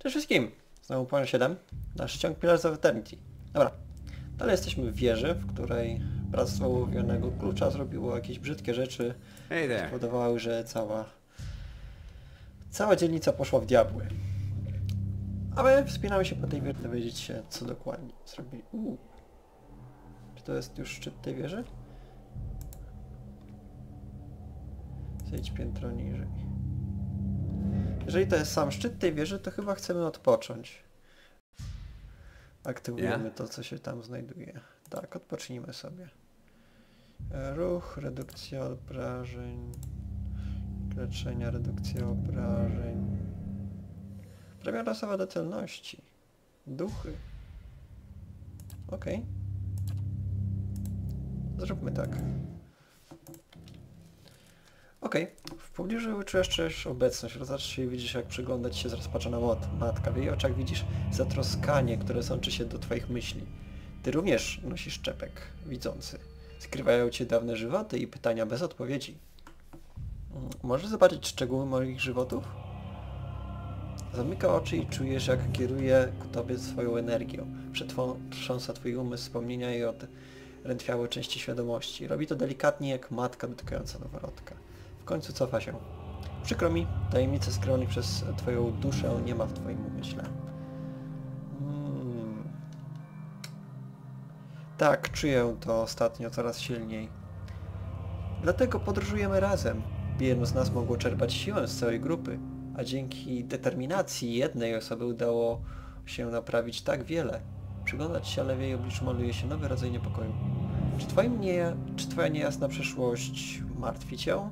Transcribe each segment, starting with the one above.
Cześć wszystkim! Znowu poziom 7. Nasz ciąg Pillars of Eternity. Dobra. Dalej jesteśmy w wieży, w której Bractwo Łowionego Klucza zrobiło jakieś brzydkie rzeczy, Hey które there. spowodowały, że cała dzielnica poszła w diabły. A my wspinamy się po tej wieży, dowiedzieć się, co dokładnie zrobili. Czy to jest już szczyt tej wieży? Zejdź piętro niżej. Jeżeli to jest sam szczyt tej wieży, to chyba chcemy odpocząć. Aktywujemy to, co się tam znajduje. Tak, odpocznijmy sobie. Ruch, redukcja obrażeń, leczenia, redukcja obrażeń. Premia rasowa do celności. Duchy. Okej. Zróbmy tak. Okej. W pobliżu czujesz obecność. Rozacz się i widzisz, jak przyglądać się zrozpaczona matka. W jej oczach widzisz zatroskanie, które sączy się do twoich myśli. Ty również nosisz czepek widzący. Skrywają cię dawne żywoty i pytania bez odpowiedzi. Możesz zobaczyć szczegóły moich żywotów? Zamyka oczy i czujesz, jak kieruje ku tobie swoją energią. Przetrząsa twój umysł, wspomnienia i odrętwiałe części świadomości. Robi to delikatnie, jak matka dotykająca noworodka. W końcu cofa się. Przykro mi, tajemnicy skrywanych przez twoją duszę nie ma w twoim umyśle. Tak, czuję to ostatnio coraz silniej. Dlatego podróżujemy razem, by jedno z nas mogło czerpać siłę z całej grupy, a dzięki determinacji jednej osoby udało się naprawić tak wiele. Przyglądać się, ale w jej obliczu maluje się nowy rodzaj niepokoju. Czy twoja niejasna przeszłość martwi cię?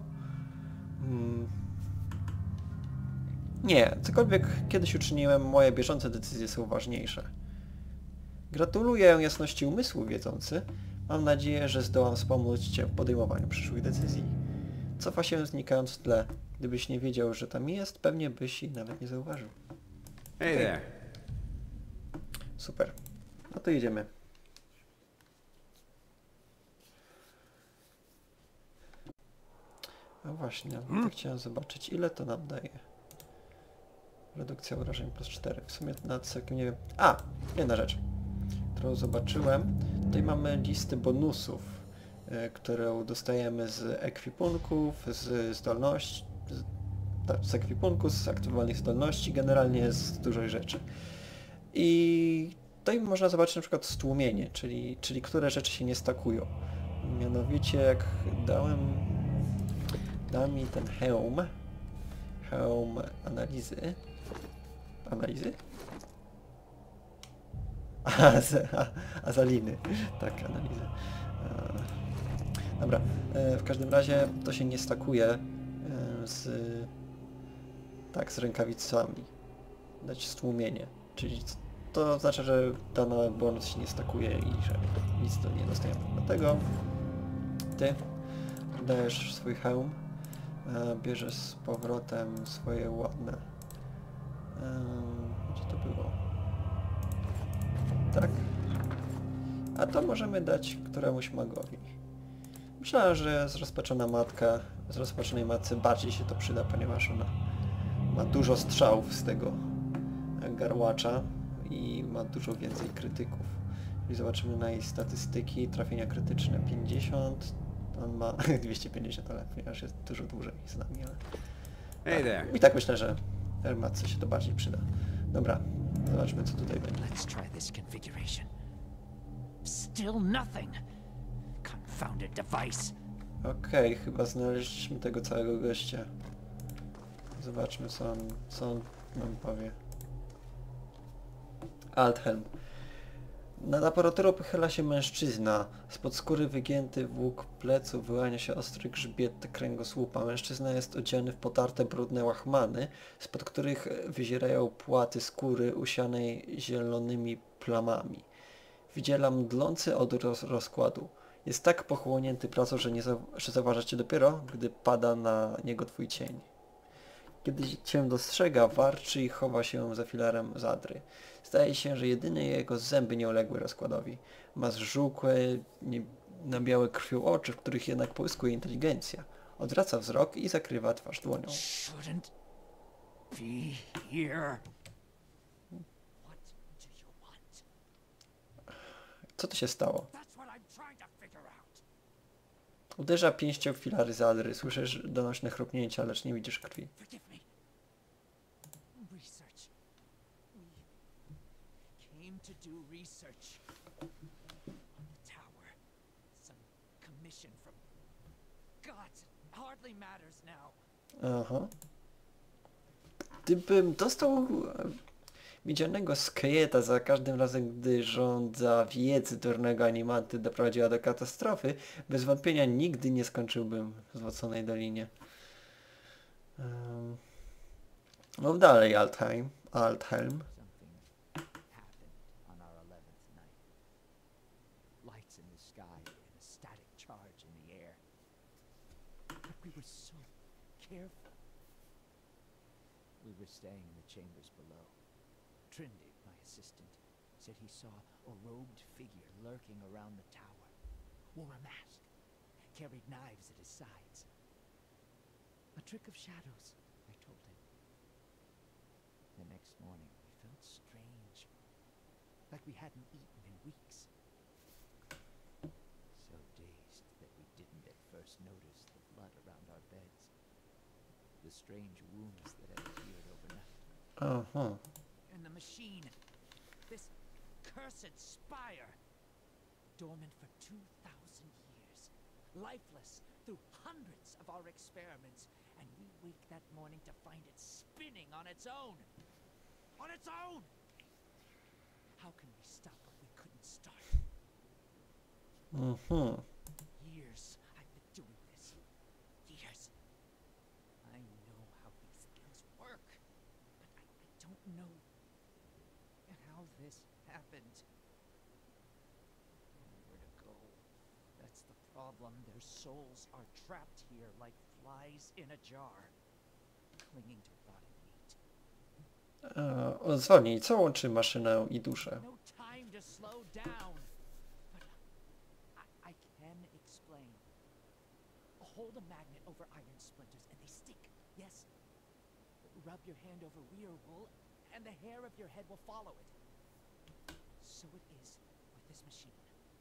Nie, cokolwiek kiedyś uczyniłem, moje bieżące decyzje są ważniejsze. Gratuluję jasności umysłu, wiedzący. Mam nadzieję, że zdołam wspomóc cię w podejmowaniu przyszłych decyzji. Cofa się, znikając w tle. Gdybyś nie wiedział, że tam jest, pewnie byś jej nawet nie zauważył. Hey there. Super. No to jedziemy. No właśnie, tak chciałem zobaczyć, ile to nam daje. Redukcja obrażeń plus 4. W sumie na całkiem nie wiem. A! Jedna rzecz, którą zobaczyłem. Tutaj mamy listy bonusów, które dostajemy z ekwipunków, z zdolności, z ekwipunku, z aktywowanych zdolności, generalnie z dużej rzeczy. I tutaj można zobaczyć na przykład stłumienie, czyli które rzeczy się nie stakują. Mianowicie jak dał mi ten hełm analizy. Azaliny. Tak, analizy. Dobra, w każdym razie to się nie stakuje z rękawicami. Dać stłumienie, czyli to znaczy, że dana bonus się nie stakuje i że nic to nie dostajemy. Dlatego ty dajesz swój hełm, bierzesz z powrotem swoje ładne... Gdzie to było? Tak. A to możemy dać któremuś magowi. Myślałem, że zrozpaczonej matce bardziej się to przyda, ponieważ ona ma dużo strzałów z tego garłacza i ma dużo więcej krytyków. Jeżeli zobaczymy na jej statystyki, trafienia krytyczne 50, on ma 250, ale ponieważ jest dużo dłużej z nami, ale... Hey there. I tak myślę, że matce się to bardziej przyda. Dobra, zobaczmy, co tutaj będzie. Let's try this configuration. Still nothing. Confounded device. Okej, chyba znaleźliśmy tego całego gościa. Zobaczmy, co on nam powie. Althelm. Nad aparaturą pochyla się mężczyzna. Spod skóry wygięty włók pleców wyłania się ostry grzbiet kręgosłupa. Mężczyzna jest odziany w potarte, brudne łachmany, spod których wyzierają płaty skóry usianej zielonymi plamami. Wydziela mdlący odór rozkładu. Jest tak pochłonięty pracą, że zauważa cię dopiero, gdy pada na niego twój cień. Kiedy cię dostrzega, warczy i chowa się za filarem zadry. Zdaje się, że jedynie jego zęby nie uległy rozkładowi. Ma zżółkłe, nabiałe krwią oczy, w których jednak połyskuje inteligencja. Odwraca wzrok i zakrywa twarz dłonią. Shouldn't be here. Co tu się stało? That's what I'm trying to figure out. Uderza pięścią w filary Zadry. Słyszysz donośne chrupnięcia, lecz nie widzisz krwi. Forgive me. Research. We came to do research on the tower. Some commission from God. It hardly matters now. Aha. Gdybym dostał widzianego skejeta za każdym razem, gdy żądza wiedzy durnego animanty doprowadziła do katastrofy, bez wątpienia nigdy nie skończyłbym w Złoconej Dolinie. Mów dalej, Altheim. Something happened on our 11th night. Lights in the sky and a static charge in the air. But we were so careful. We were staying in the chambers below. Trindig, my assistant, said he saw a robed figure lurking around the tower. Wore a mask. Carried knives at his sides. A trick of shadows, I told him. The next morning, we felt strange. Like we hadn't eaten in weeks. So dazed that we didn't at first notice the blood around our beds. The strange wounds that had appeared overnight. Aha. And the machine. This cursed spire. Dormant for 2,000 years. Lifeless through hundreds of our experiments. And we wake that morning to find it spinning on its own. On its own! How can we stop what we couldn't start? Mhm. Years I've been doing this. Years. I know how these things work. But I don't know how this happened. Nowhere to go. That's the problem. Their souls are trapped here like flies in a jar. Clinging to rotting meat. Zwolnij, co łączy maszynę i duszę? No time to slow down. But I can explain. Hold a magnet over iron splinters and they stick. Yes. Rub your hand over weir wool and the hair of your head will follow it. So it is with this machine.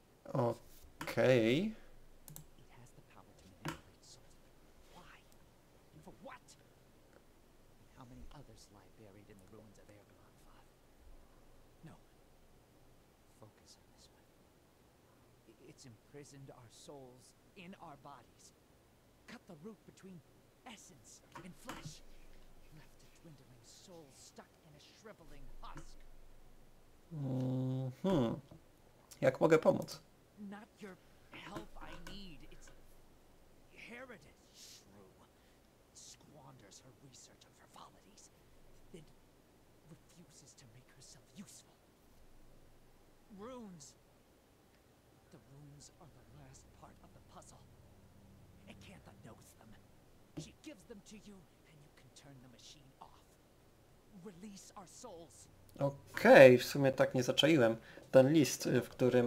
Okej. It has the power to manipulate souls. Why? For what? And how many others lie buried in the ruins of Ergononfad? No. Focus on this one. It's imprisoned our souls in our bodies. Cut the root between essence and flesh. Left a dwindling soul stuck in a shriveling husk. Mhm. Jak mogę pomóc? Not your help I need. It's Heroded shrew. Squanders her research on frivolities. Then refuses to make herself useful. Runes. The runes are the last part of the puzzle. Acantha knows them. She gives them to you, and you can turn the machine off. Release our souls. Okej, w sumie tak nie zaczaiłem. Ten list, w którym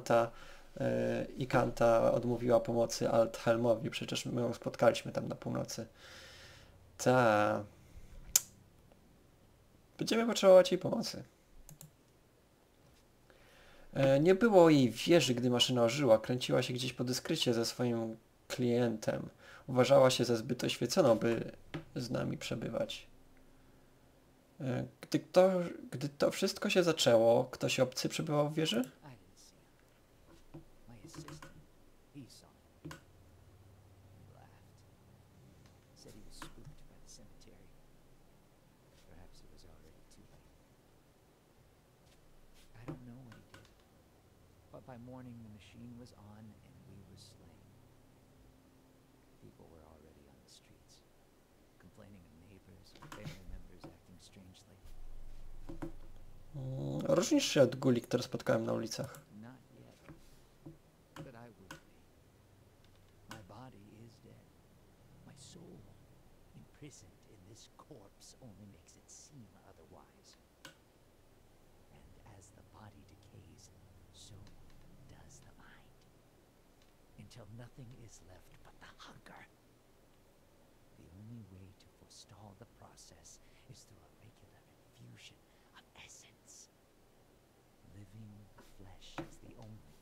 Ikanta odmówiła pomocy Althelmowi, przecież my ją spotkaliśmy tam na północy. Ta. Będziemy potrzebować jej pomocy. Nie było jej w wieży, gdy maszyna ożyła. Kręciła się gdzieś po dyskrycie ze swoim klientem. Uważała się za zbyt oświeconą, by z nami przebywać. Gdy to wszystko się zaczęło, ktoś obcy przebywał w wieży? I didn't see him. My assistant, he saw him. He laughed. Said he was spooked by the cemetery. Perhaps it was already too late. I don't know what he did. But by morning the machine was on and we were slain. People were already on the streets, complaining of neighbors and family members acting strangely. Różnisz się od guli, które spotkałem na ulicach. Not yet. But I will be. My body is dead. My soul, imprisoned in this corpse, only makes it seem otherwise. And as the body decays, so does the mind. Until nothing is left but the hunger. The only way to forestall the process is through a regular infusion of essence. Living flesh is the only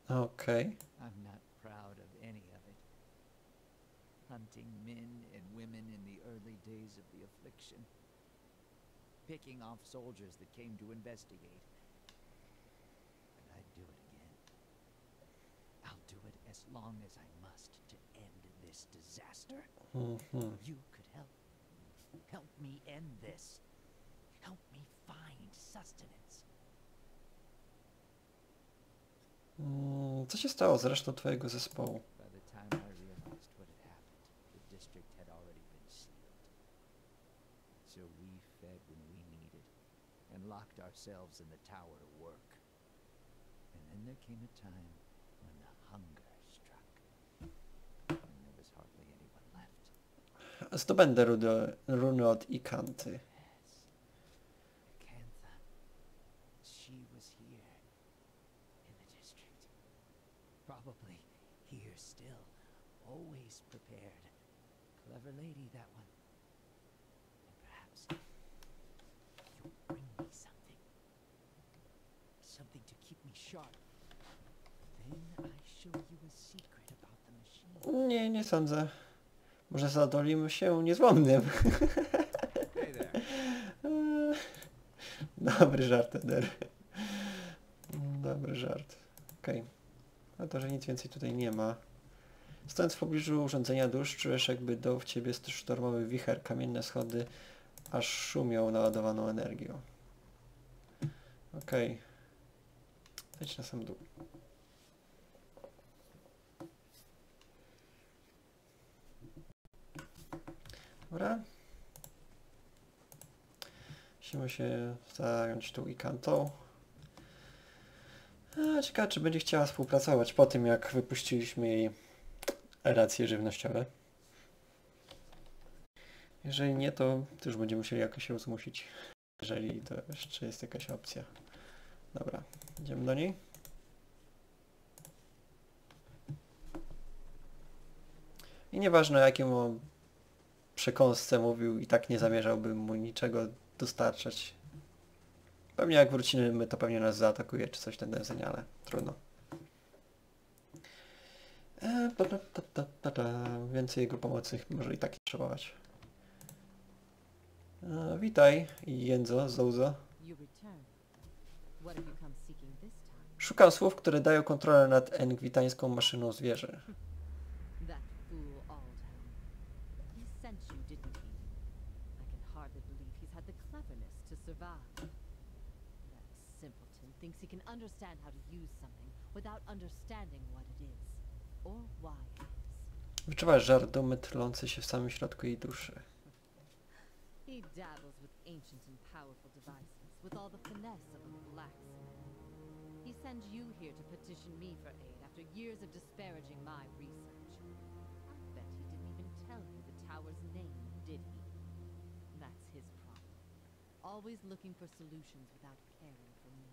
Okej. I'm not proud of any of it. Hunting men and women in the early days of the affliction. Picking off soldiers that came to investigate. But I'd do it again. I'll do it as long as I must to end this disaster. Mhm. You could help. Help me end this. Help me find sustenance. Co się stało z resztą twojego zespołu? By the time I realized what had happened, the district had already been sealed. So we fed when we needed, and locked ourselves in the tower to work. And then there came a time when the hunger struck, and there was hardly anyone left. Zdobędę runy od Ikanty. Yes, Acantha. She was here, in the district. Probably here still, always prepared. Clever lady, that one. And perhaps you'll bring me something. Something to keep me sharp. Then I show you a secret about the machine. Nie sądzę. Może zadolimy się niezłomnym. Hey there. Dobry żart, Eder. Dobry żart. Okej. A to, że nic więcej tutaj nie ma. Stojąc w pobliżu urządzenia dusz, czujesz jakby dął w ciebie sztormowy wicher, kamienne schody, aż szumią naładowaną energią. Okej. Zejdź na sam dół. Dobra. Musimy się zająć tą Ikantą. Ciekawe, czy będzie chciała współpracować po tym, jak wypuściliśmy jej racje żywnościowe. Jeżeli nie, to już będziemy musieli jakoś ją zmusić. Jeżeli to jeszcze jest jakaś opcja. Dobra, idziemy do niej. I nieważne, jakiemu przekąsce mówił, i tak nie zamierzałbym mu niczego dostarczać. Pewnie jak wrócimy, to pewnie nas zaatakuje, czy coś ten deseń, ale trudno. Więcej jego pomocy może i tak nie potrzebować. Witaj, Jędzo, Zouzo. You return. What have you come seeking this time? Szukam słów, które dają kontrolę nad engwitańską maszyną zwierzy. That fool Aldhelm. He sent you, didn't he? I can hardly believe he's had the cleverness to survive. That simpleton thinks he can understand how to use something without understanding what it is. Or why it is. Wyczuwasz żar dumy trylący się w samym środku jej duszy. He dabbles with ancient and powerful devices, with all the finesse of a blacksmith. He sends you here to petition me for aid after years of disparaging my research. I bet he didn't even tell you the tower's name, did he? That's his problem. Always looking for solutions without caring for me.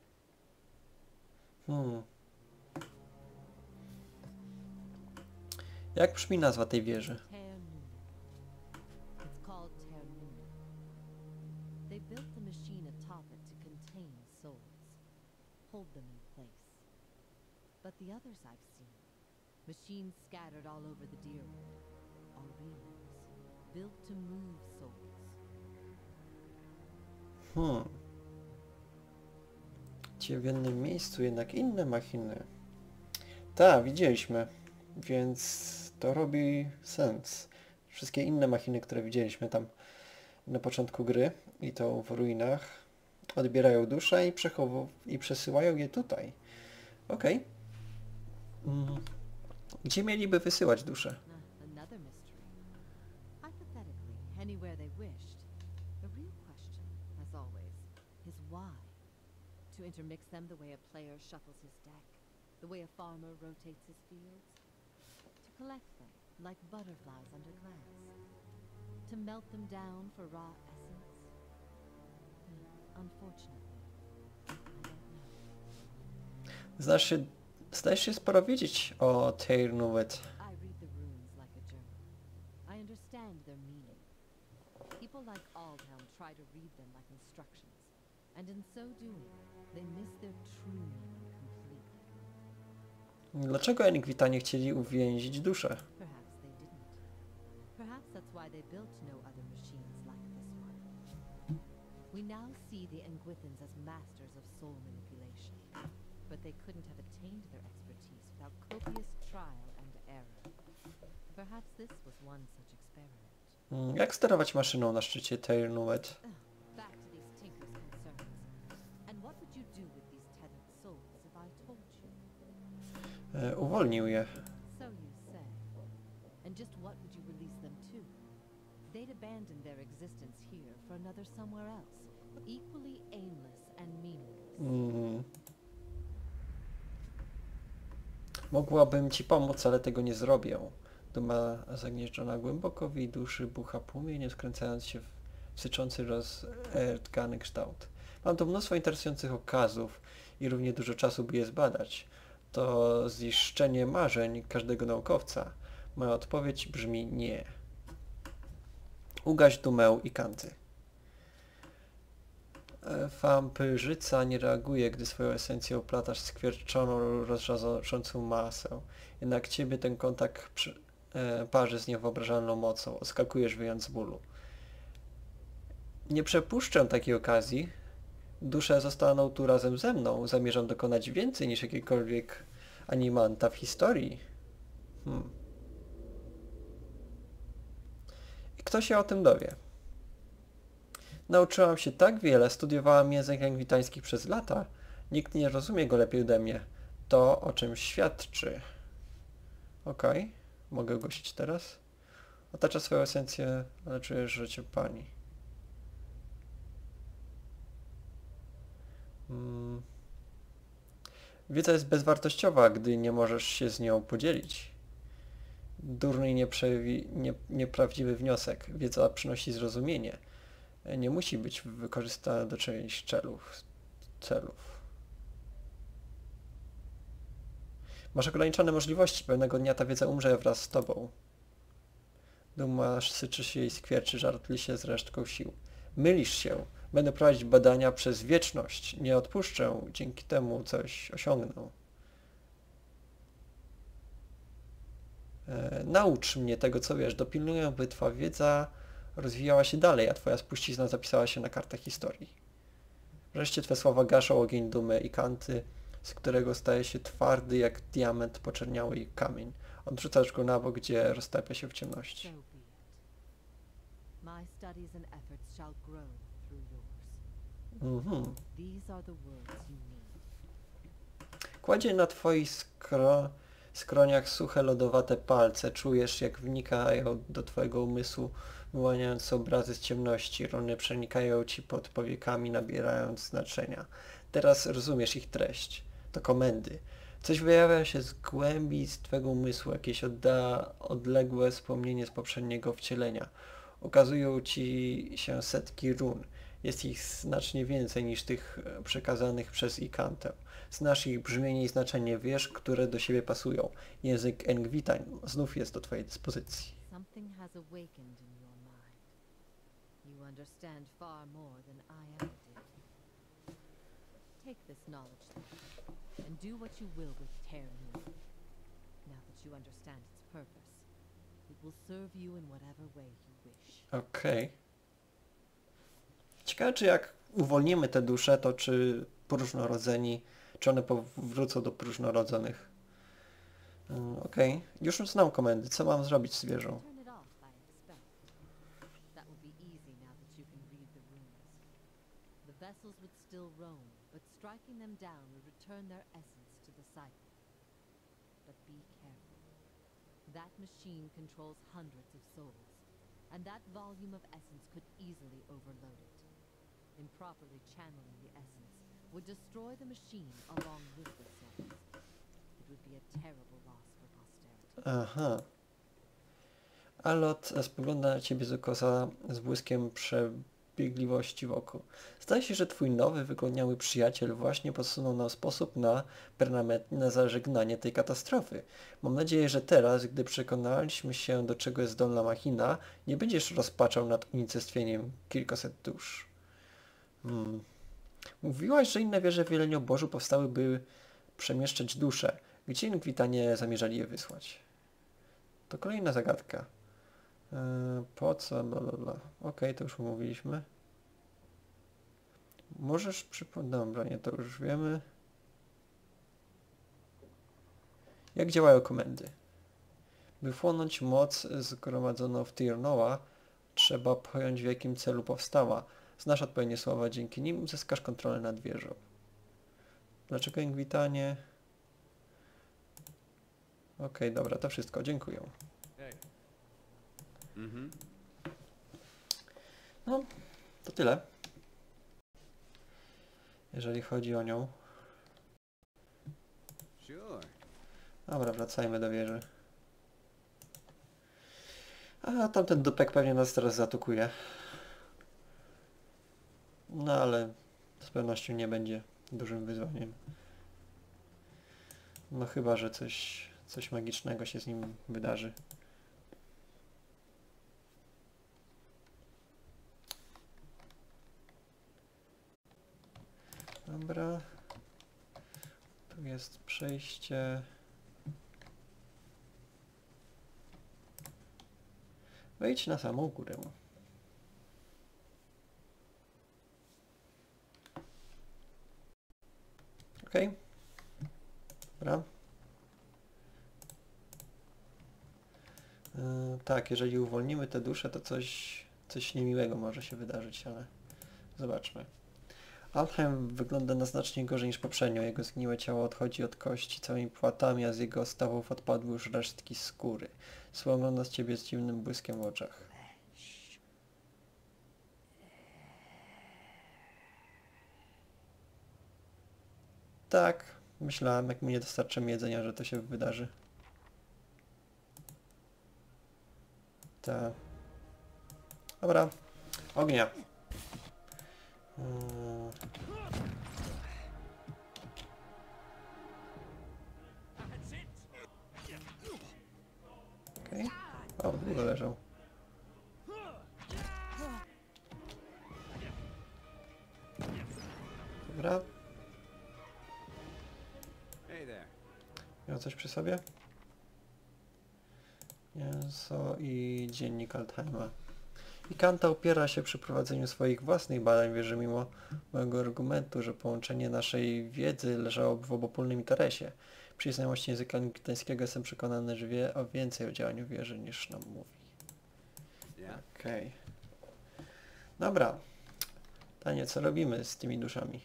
Jak brzmi nazwa tej wieży? Ternuna. It's called Ternuna. They built the machine atop it to contain souls, hold them in place. But the others I've seen, machines scattered all over the Deerwood, are realms, built to move souls. Gdzie w jednym miejscu jednak inne machiny. Tak, widzieliśmy, więc to robi sens. Wszystkie inne machiny, które widzieliśmy tam na początku gry i to w ruinach, odbierają duszę i przesyłają je tutaj. Okej. Gdzie mieliby wysyłać duszę? Another mystery. Hypothetically, anywhere they wished. The real question, as always, is why? To intermix them the way a player shuffles his deck, the way a farmer rotates his fields. To collect them like butterflies under glass. To melt them down for raw essence. Unfortunately, I don't know. Zdajesz się sporo wiedzieć o Teirnuwet. I read the runes like a journal. I understand their meaning. People like Aldhelm try to read them like instructions, and in so doing, they miss their true meaning completely. Dlaczego Engvita nie chcieli uwięzić duszę? Perhaps they didn't. Perhaps that's why they built no other machines like this one. We now see the Engwithans as masters of soul manipulation, but they couldn't have attained their expertise without copious trial and error. Perhaps this was one such experiment. Jak sterować maszyną na szczycie Tairnuet? Back to these Tinker's concerns. And what would you do with these tethered souls if I told you? Uwolnił je. So you say. And just what would you release them to? They'd abandon their existence here for another somewhere else, equally aimless and meaningless. Mogłabym ci pomóc, ale tego nie zrobię. Duma zagnieżdżona głęboko w jej duszy bucha płomieniem, skręcając się w syczący rozertkany kształt. Mam tu mnóstwo interesujących okazów i równie dużo czasu, by je zbadać. To ziszczenie marzeń każdego naukowca. Moja odpowiedź brzmi nie. Ugaś dumę i kanty. Wampyrzyca nie reaguje, gdy swoją esencję oplatasz skwierczoną, rozżarzącą masę. Jednak ciebie ten kontakt parzy z niewyobrażalną mocą. Oskakujesz wyjąc z bólu. Nie przepuszczę takiej okazji. Dusze zostaną tu razem ze mną. Zamierzam dokonać więcej niż jakiegokolwiek animanta w historii. I kto się o tym dowie? Nauczyłam się tak wiele, studiowałam język engwitański przez lata. Nikt nie rozumie go lepiej ode mnie. To o czym świadczy. Okej. Mogę ogłosić teraz? Otacza swoją esencję, ale czujesz, że cię pani. Wiedza jest bezwartościowa, gdy nie możesz się z nią podzielić. Durny i nieprawdziwy wniosek. Wiedza przynosi zrozumienie. Nie musi być wykorzystana do czyichś celów. Masz ograniczone możliwości. Pewnego dnia ta wiedza umrze wraz z tobą. Duma syczy się i skwierczy, żartli się z resztką sił. Mylisz się. Będę prowadzić badania przez wieczność. Nie odpuszczę. Dzięki temu coś osiągnę. Naucz mnie tego, co wiesz. Dopilnuję, by twoja wiedza rozwijała się dalej, a twoja spuścizna zapisała się na kartach historii. Wreszcie twe słowa gaszą ogień dumy i kanty, z którego staje się twardy jak diament poczerniały kamień. Odrzucasz go na bok, gdzie roztapia się w ciemności. So be it. My studies and efforts shall grow through yours. These are the words you need. Kładzie na twoich skroniach suche, lodowate palce. Czujesz, jak wnikają do twojego umysłu, wyłaniając obrazy z ciemności. Runy przenikają ci pod powiekami, nabierając znaczenia. Teraz rozumiesz ich treść. To komendy. Coś wyjawia się z głębi z twego umysłu, jakieś odległe wspomnienie z poprzedniego wcielenia. Ukazują ci się setki run. Jest ich znacznie więcej niż tych przekazanych przez Ikantę. Znasz ich brzmienie i znaczenie, wiesz, które do siebie pasują. Język Engvitań znów jest do twojej dyspozycji. Something has awakened in your mind. You understand far more than I ever did. Take this knowledge then, and do what you will with Tairnu. Now that you understand its purpose, it will serve you in whatever way you wish. Okej. Ciekawe, czy jak uwolnimy te dusze, to czy próżnorodzeni, czy one powrócą do próżnorodzonych. Okej. Już znam komendy. Co mam zrobić z wieżą? Turn it off, I expect. That will be easy now that you can read the runes. The vessels would still roam, but striking them down would return their essence to the cycle. But be careful. That machine controls hundreds of souls, and that volume of essence could easily overload it. Improperly channeling the essence would destroy the machine along with the souls. It would be a terrible loss for posterity. Aha. Alot spogląda na ciebie z ukosa z błyskiem przebiegliwości w oku. Zdaje się, że twój nowy, wygodniały przyjaciel właśnie podsunął nam sposób na permanentne zażegnanie tej katastrofy. Mam nadzieję, że teraz, gdy przekonaliśmy się, do czego jest zdolna machina, nie będziesz rozpaczał nad unicestwieniem kilkuset dusz. Mówiłaś, że inne wieże w Jeleniobożu powstały, by przemieszczać dusze. Gdzie Inkwitanie zamierzali je wysłać? To kolejna zagadka. Po co? Blablabla. Okej, to już umówiliśmy. Możesz Dobra, nie, to już wiemy. Jak działają komendy? By wchłonąć moc zgromadzoną w Tyr Noa, trzeba pojąć w jakim celu powstała. Znasz odpowiednie słowa, dzięki nim uzyskasz kontrolę nad wieżą. Dlaczego Inkwitanie? Okej, dobra, to wszystko, dziękuję. Hey. Mm-hmm. No, to tyle. Jeżeli chodzi o nią. Sure. Dobra, wracajmy do wieży. A tamten dupek pewnie nas teraz zaatakuje. No ale z pewnością nie będzie dużym wyzwaniem. No chyba, że coś magicznego się z nim wydarzy. Dobra. Tu jest przejście. Wejdź na samą górę. Okej. Dobra. Tak, jeżeli uwolnimy te dusze, to coś niemiłego może się wydarzyć, ale zobaczmy. Alfheim wygląda na znacznie gorzej niż poprzednio. Jego zgniłe ciało odchodzi od kości całymi płatami, a z jego stawów odpadły już resztki skóry. Spogląda z ciebie z dziwnym błyskiem w oczach. Tak, myślałem, jak mi nie dostarczymy jedzenia, że to się wydarzy. Tak. Dobra. Ognia. Okej. O, długo leżał. Dobra. Hey there. Miał coś przy sobie? Mięso i dziennik Altheima. I Kanta upiera się przy prowadzeniu swoich własnych badań, wierzy mimo mojego argumentu, że połączenie naszej wiedzy leżałoby w obopólnym interesie. Przy znajomości języka angielskiego jestem przekonany, że wie o więcej o działaniu wieży niż nam mówi. Yeah. Okej. Dobra. Tanie, co robimy z tymi duszami?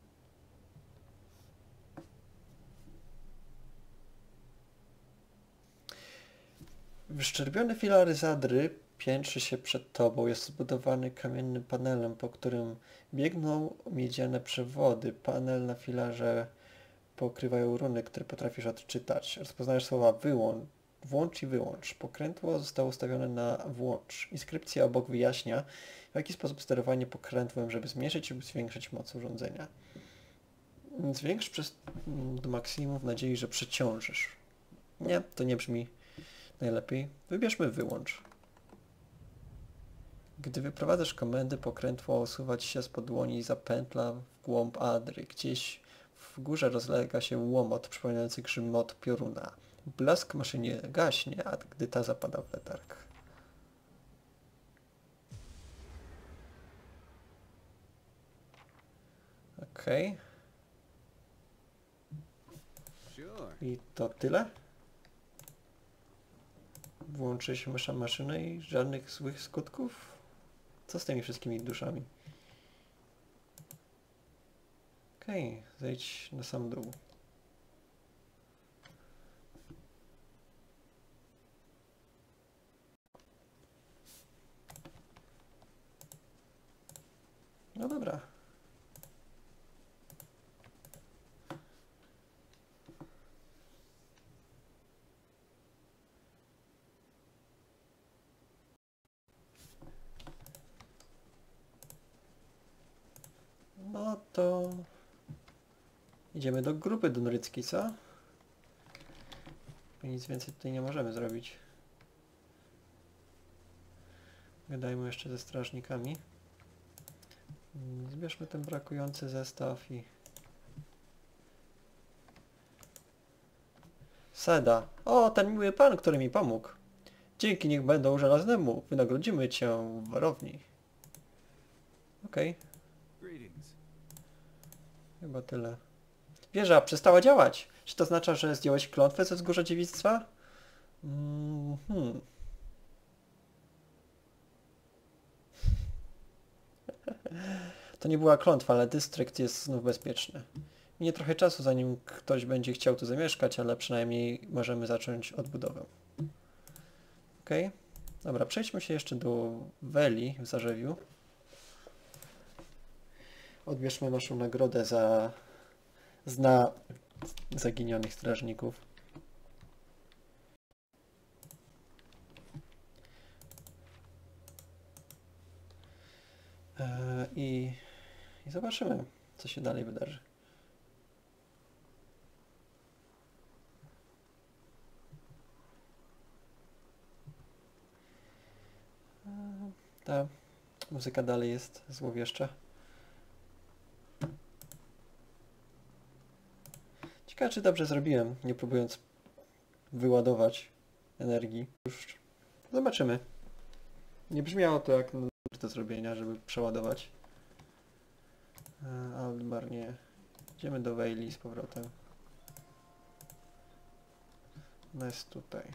Wyszczerbiony filar Zadry piętrzy się przed tobą. Jest zbudowany kamiennym panelem, po którym biegną miedziane przewody. Panel na filarze pokrywają runy, które potrafisz odczytać. Rozpoznajesz słowa włącz i wyłącz. Pokrętło zostało ustawione na włącz. Inskrypcja obok wyjaśnia, w jaki sposób sterowanie pokrętłem, żeby zmniejszyć lub zwiększyć moc urządzenia. Zwiększ do maksimum w nadziei, że przeciążysz. Nie, to nie brzmi najlepiej. Wybierzmy wyłącz. Gdy wyprowadzasz komendy, pokrętło osuwać się spod dłoni i zapętla w głąb Adry. Gdzieś w górze rozlega się łomot przypominający grzmot pioruna. Blask maszynie gaśnie, a gdy ta zapada w letarg. Okej. Sure. I to tyle? Włączyliśmy maszynę i żadnych złych skutków? Co z tymi wszystkimi duszami? Okej, zejdź na sam dół. No dobra. No to idziemy do grupy dunryckiej, co? Nic więcej tutaj nie możemy zrobić. Gadajmy jeszcze ze strażnikami. Zbierzmy ten brakujący zestaw i... Seda. O, ten miły pan, który mi pomógł. Dzięki niech będą żelaznemu. Wynagrodzimy cię w warowni. Okej, Greetings. chyba tyle. Wieża przestała działać. Czy to oznacza, że zdjąłeś klątwę ze wzgórza dziewictwa? To nie była klątwa, ale dystrykt jest znów bezpieczny. Minie trochę czasu, zanim ktoś będzie chciał tu zamieszkać, ale przynajmniej możemy zacząć odbudowę. Okej. Dobra, przejdźmy się jeszcze do Weli w Zarzewiu. Odbierzmy naszą nagrodę za zaginionych strażników. I zobaczymy, co się dalej wydarzy. Ta muzyka dalej jest złowieszcza. Ciekawe, czy dobrze zrobiłem, nie próbując wyładować energii. Już zobaczymy. Nie brzmiało to jak do zrobienia, żeby przeładować. Aldmar nie. Idziemy do Wejli z powrotem. Ona jest tutaj.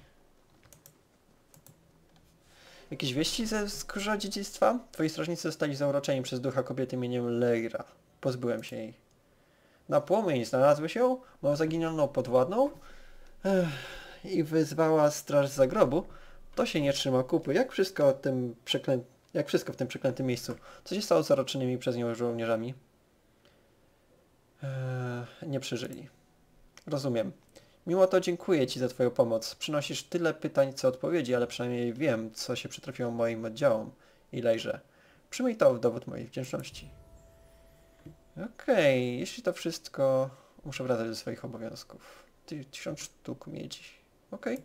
Jakieś wieści ze wzgórza dziedzictwa? Twoi strażnicy zostali zauroczeni przez ducha kobiety imieniem Leira. Pozbyłem się jej. Na płomień znalazłeś ją? Moją zaginioną podwładną? I wyzwała straż z zagrobu? To się nie trzyma kupy. Jak wszystko w tym przeklętym miejscu. Co się stało z zaroczonymi przez nią żołnierzami? Nie przeżyli. Rozumiem. Mimo to dziękuję Ci za Twoją pomoc. Przynosisz tyle pytań, co odpowiedzi, ale przynajmniej wiem, co się przytrafiło moim oddziałom. I Lejrze. Przyjmij to w dowód mojej wdzięczności. Okej, jeśli to wszystko, muszę wracać do swoich obowiązków. 1000 sztuk miedzi. Okej.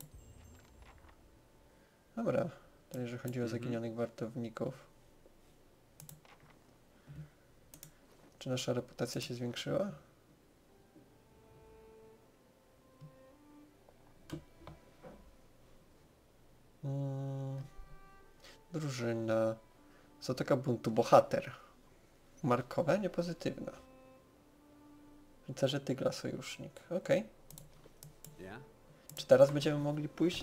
Dobra. To jeżeli chodzi o zaginionych wartowników. Czy nasza reputacja się zwiększyła? Drużyna. Zatoka buntu. Bohater. Markowe, niepozytywna. Rycerze Tygla, sojusznik. Okej. Yeah? Czy teraz będziemy mogli pójść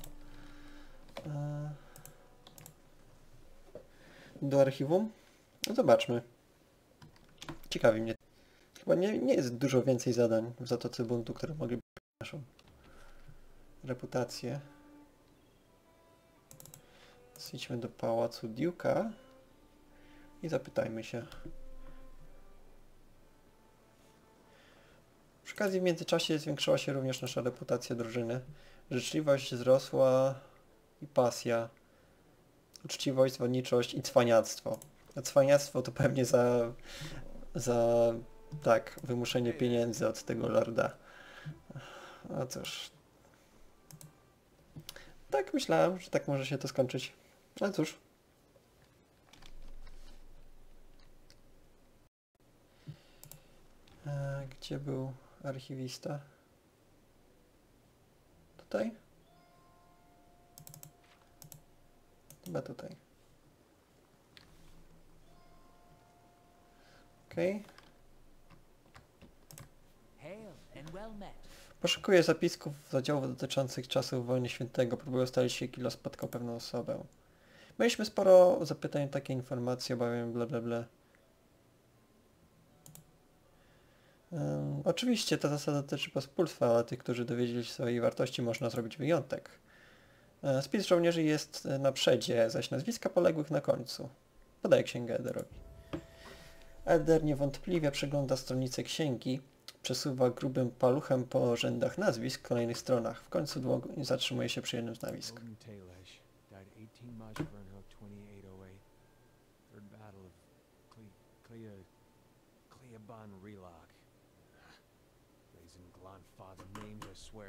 do archiwum? No zobaczmy. Ciekawi mnie. Chyba nie jest dużo więcej zadań w Zatoce Buntu, które mogliby naszą reputację. Idźmy do pałacu Duke'a i zapytajmy się. Przy okazji w międzyczasie zwiększyła się również nasza reputacja drużyny. Życzliwość wzrosła i pasja. Uczciwość, zwodniczość i cwaniactwo. A cwaniactwo to pewnie za tak, wymuszenie pieniędzy od tego lorda. No cóż. Tak myślałem, że tak może się to skończyć. Ale cóż. Gdzie był archiwista? Tutaj? Chyba tutaj. Okej. Hail and well met. Poszukuję zapisków z oddziałów dotyczących czasów wojny świętego. Próbuję ustalić, się, kilo spotkał pewną osobę. Mieliśmy sporo zapytań, takie informacje, obawiam, bla bla bla. Oczywiście ta zasada dotyczy pospólstwa, ale tych, którzy dowiedzieli się swojej wartości, można zrobić wyjątek. Spis żołnierzy jest na przedzie, zaś nazwiska poległych na końcu. Podaję księgę Ederowi. Eder niewątpliwie przegląda stronnicę księgi, przesuwa grubym paluchem po rzędach nazwisk w kolejnych stronach. W końcu dłoń zatrzymuje się przy jednym z nazwisk. Odin Taylaj died 18 March Burnhook 2808. Third Battle of Cleaban Relog. Raising Glonfat's names, I swear.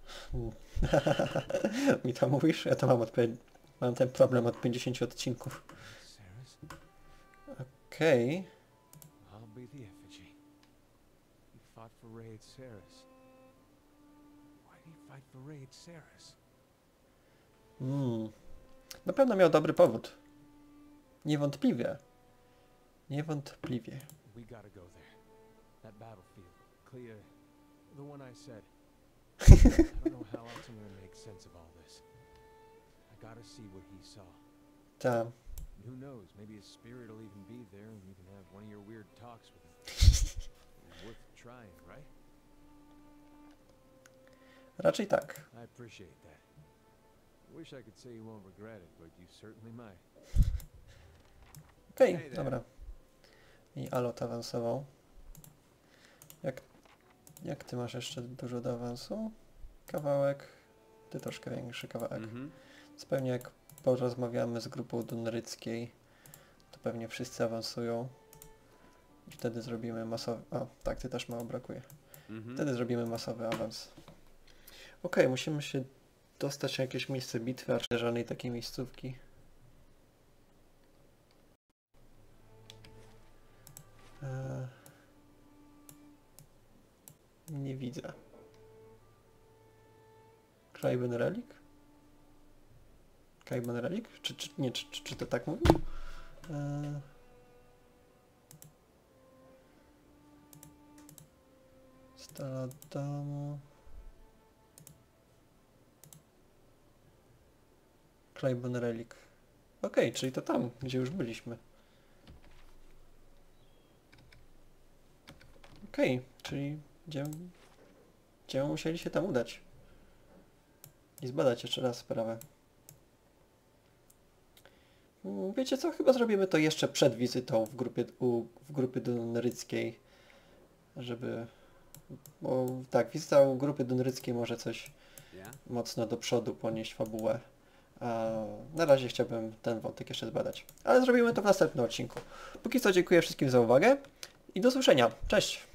Mi to mówisz? Ja to mam ten problem od 50 odcinków. Saris? Okej. I'll be the effigy. He fought for Raid Saris. Why'd he fight for Raid Saris. Na pewno miał dobry powód. Niewątpliwie. Niewątpliwie. We gotta go there. That battlefield. Clea, the one I said. I don't know how else I'm gonna make sense of all this. I gotta see what he saw. Ta. Who knows, maybe his spirit will even be there and you can have one of your weird talks with him. Worth trying, right? Raczej tak. I appreciate that. Wish I could say you won't regret it, but you certainly might. Okej, Hej, dobra. I Alot awansował. Jak ty masz jeszcze dużo do awansu? Kawałek. Ty troszkę większy kawałek. Więc pewnie jak porozmawiamy z grupą dunryckiej, to pewnie wszyscy awansują. I wtedy zrobimy masowy... A, tak, ty też mało brakuje. Wtedy zrobimy masowy awans. Okej, musimy się dostać na jakieś miejsce bitwy, a żadnej takiej miejscówki. Nie widzę. Kaiban Relic? Kaiban Relic? Czy to tak mówił? Stala domu. Kaiban Relic. Okej, czyli to tam, gdzie już byliśmy. Okej, czyli będziemy musieli się tam udać. I zbadać jeszcze raz sprawę. Wiecie co? Chyba zrobimy to jeszcze przed wizytą w grupie dunryckiej. Żeby... Bo tak, wizyta u grupy dunryckiej może coś Yeah? mocno do przodu ponieść fabułę. A na razie chciałbym ten wątek jeszcze zbadać. Ale zrobimy to w następnym odcinku. Póki co dziękuję wszystkim za uwagę i do usłyszenia. Cześć!